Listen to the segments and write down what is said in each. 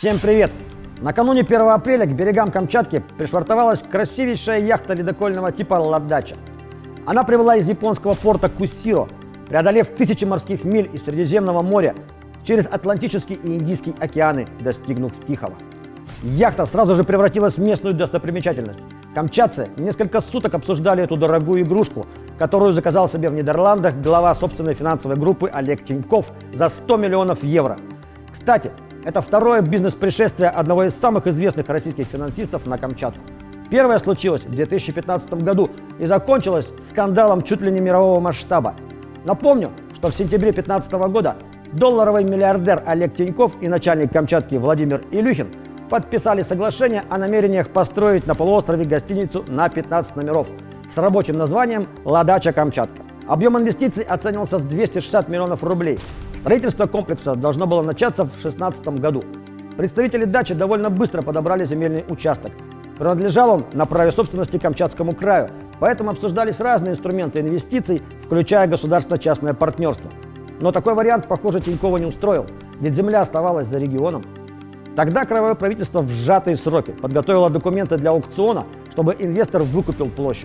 Всем привет! Накануне 1 апреля к берегам Камчатки пришвартовалась красивейшая яхта ледокольного типа «Ладача». Она прибыла из японского порта Кусиро, преодолев тысячи морских миль из Средиземного моря через Атлантический и Индийский океаны, достигнув Тихого. Яхта сразу же превратилась в местную достопримечательность. Камчатцы несколько суток обсуждали эту дорогую игрушку, которую заказал себе в Нидерландах глава собственной финансовой группы Олег Тиньков за 100 миллионов евро. Кстати, это второе бизнес-пришествие одного из самых известных российских финансистов на Камчатку. Первое случилось в 2015 году и закончилось скандалом чуть ли не мирового масштаба. Напомню, что в сентябре 2015 года долларовый миллиардер Олег Тиньков и начальник Камчатки Владимир Илюхин подписали соглашение о намерениях построить на полуострове гостиницу на 15 номеров с рабочим названием «Ладача Камчатка». Объем инвестиций оценивался в 260 миллионов рублей. Строительство комплекса должно было начаться в 2016 году. Представители дачи довольно быстро подобрали земельный участок. Принадлежал он на праве собственности Камчатскому краю, поэтому обсуждались разные инструменты инвестиций, включая государственно-частное партнерство. Но такой вариант, похоже, Тинькова не устроил, ведь земля оставалась за регионом. Тогда краевое правительство в сжатые сроки подготовило документы для аукциона, чтобы инвестор выкупил площадь.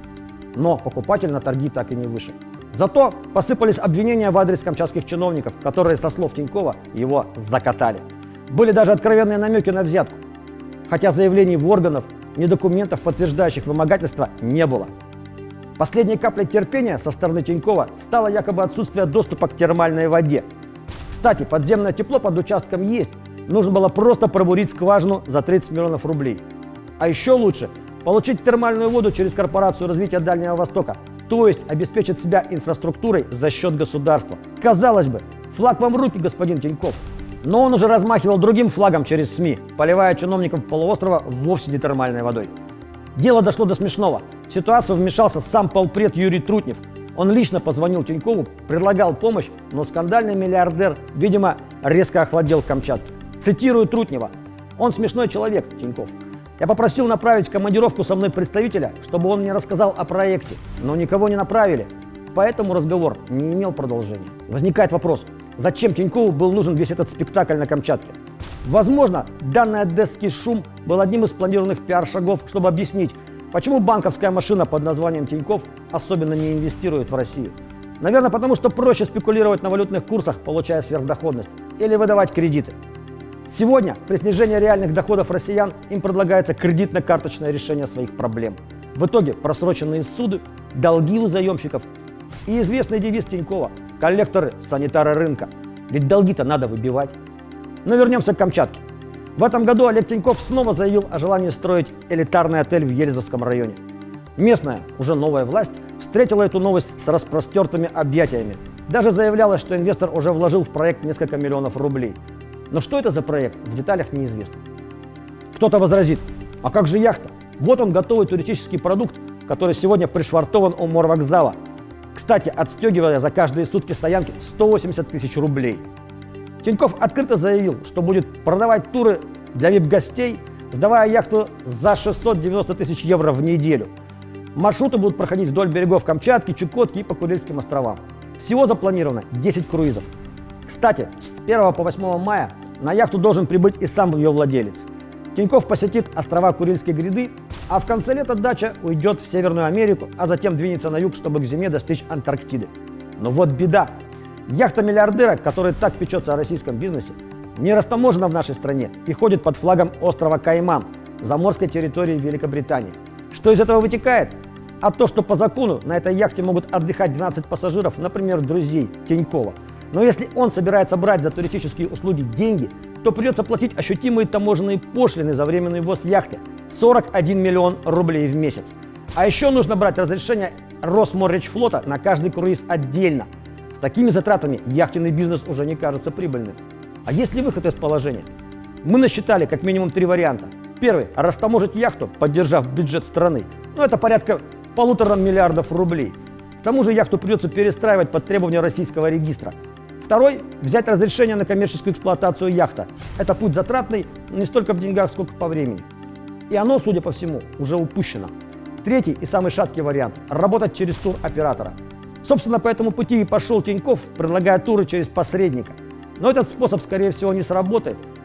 Но покупатель на торги так и не вышел. Зато посыпались обвинения в адрес камчатских чиновников, которые, со слов Тинькова, его закатали. Были даже откровенные намеки на взятку. Хотя заявлений в органов, ни документов, подтверждающих вымогательство, не было. Последней каплей терпения со стороны Тинькова стало якобы отсутствие доступа к термальной воде. Кстати, подземное тепло под участком есть. Нужно было просто пробурить скважину за 30 миллионов рублей. А еще лучше получить термальную воду через Корпорацию развития Дальнего Востока, то есть обеспечить себя инфраструктурой за счет государства. Казалось бы, флаг вам в руки, господин Тиньков. Но он уже размахивал другим флагом через СМИ, поливая чиновников полуострова вовсе не термальной водой. Дело дошло до смешного. В ситуацию вмешался сам полпред Юрий Трутнев. Он лично позвонил Тинькову, предлагал помощь, но скандальный миллиардер, видимо, резко охладел к Камчатке. Цитирую Трутнева: «Он смешной человек, Тиньков. Я попросил направить в командировку со мной представителя, чтобы он мне рассказал о проекте, но никого не направили. Поэтому разговор не имел продолжения». Возникает вопрос, зачем Тинькову был нужен весь этот спектакль на Камчатке? Возможно, данный одесский шум был одним из планированных пиар-шагов, чтобы объяснить, почему банковская машина под названием Тиньков особенно не инвестирует в Россию. Наверное, потому что проще спекулировать на валютных курсах, получая сверхдоходность, или выдавать кредиты. Сегодня, при снижении реальных доходов россиян, им предлагается кредитно-карточное решение своих проблем. В итоге просроченные суды, долги у заемщиков и известный девиз Тинькова – коллекторы, санитары рынка. Ведь долги-то надо выбивать. Но вернемся к Камчатке. В этом году Олег Тиньков снова заявил о желании строить элитарный отель в Елизовском районе. Местная, уже новая власть, встретила эту новость с распростертыми объятиями. Даже заявлялось, что инвестор уже вложил в проект несколько миллионов рублей. Но что это за проект, в деталях неизвестно. Кто-то возразит: а как же яхта? Вот он, готовый туристический продукт, который сегодня пришвартован у морвокзала. Кстати, отстегивая за каждые сутки стоянки 180 тысяч рублей. Тиньков открыто заявил, что будет продавать туры для вип-гостей, сдавая яхту за 690 тысяч евро в неделю. Маршруты будут проходить вдоль берегов Камчатки, Чукотки и по Курильским островам. Всего запланировано 10 круизов. Кстати, с 1 по 8 мая на яхту должен прибыть и сам ее владелец. Тиньков посетит острова Курильской гряды, а в конце лета дача уйдет в Северную Америку, а затем двинется на юг, чтобы к зиме достичь Антарктиды. Но вот беда. Яхта миллиардера, который так печется о российском бизнесе, не растаможена в нашей стране и ходит под флагом острова Кайман, заморской территории Великобритании. Что из этого вытекает? А то, что по закону на этой яхте могут отдыхать 12 пассажиров, например, друзей Тинькова. Но если он собирается брать за туристические услуги деньги, то придется платить ощутимые таможенные пошлины за временный ввоз яхты – 41 миллион рублей в месяц. А еще нужно брать разрешение Росморречфлота на каждый круиз отдельно. С такими затратами яхтенный бизнес уже не кажется прибыльным. А есть ли выход из положения? Мы насчитали как минимум 3 варианта. Первый – растаможить яхту, поддержав бюджет страны. Это порядка 1,5 миллиарда рублей. К тому же яхту придется перестраивать под требования российского регистра. Второй – взять разрешение на коммерческую эксплуатацию яхта. Это путь затратный не столько в деньгах, сколько по времени. И оно, судя по всему, уже упущено. Третий и самый шаткий вариант – работать через туроператора. Собственно, по этому пути и пошел Тиньков, предлагая туры через посредника. Но этот способ, скорее всего, не сработает,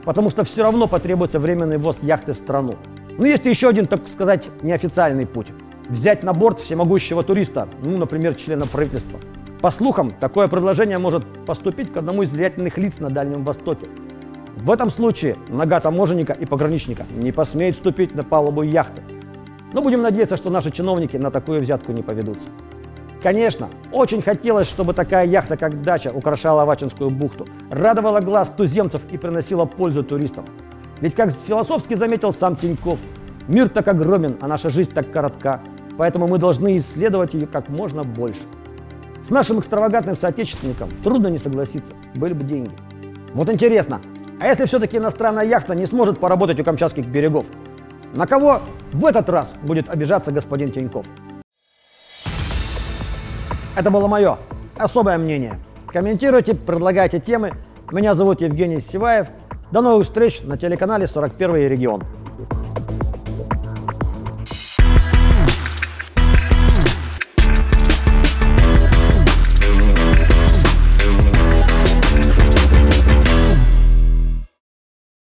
потому что все равно потребуется временный ввоз яхты в страну. Но есть еще один, так сказать, неофициальный путь. Взять на борт всемогущего туриста, например, члена правительства. По слухам, такое предложение может поступить к одному из влиятельных лиц на Дальнем Востоке. В этом случае нога таможенника и пограничника не посмеет ступить на палубу яхты. Но будем надеяться, что наши чиновники на такую взятку не поведутся. Конечно, очень хотелось, чтобы такая яхта, как «Дача», украшала Авачинскую бухту, радовала глаз туземцев и приносила пользу туристам. Ведь, как философски заметил сам Тиньков, мир так огромен, а наша жизнь так коротка, поэтому мы должны исследовать ее как можно больше. С нашим экстравагантным соотечественником трудно не согласиться, были бы деньги. Вот интересно, а если все-таки иностранная яхта не сможет поработать у камчатских берегов, на кого в этот раз будет обижаться господин Тиньков? Это было мое особое мнение. Комментируйте, предлагайте темы. Меня зовут Евгений Сиваев. До новых встреч на телеканале 41 регион.